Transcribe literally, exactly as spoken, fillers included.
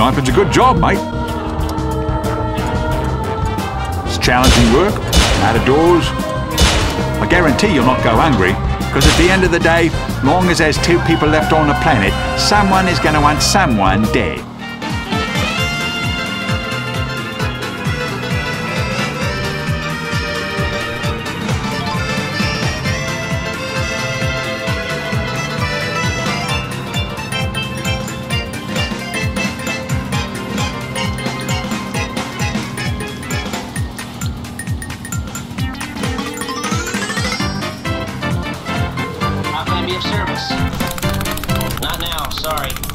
Sniping's a good job, mate. It's challenging work, out of doors. I guarantee you'll not go hungry, because at the end of the day, long as there's two people left on the planet, someone is going to want someone dead. How can I be of service? Not now, sorry.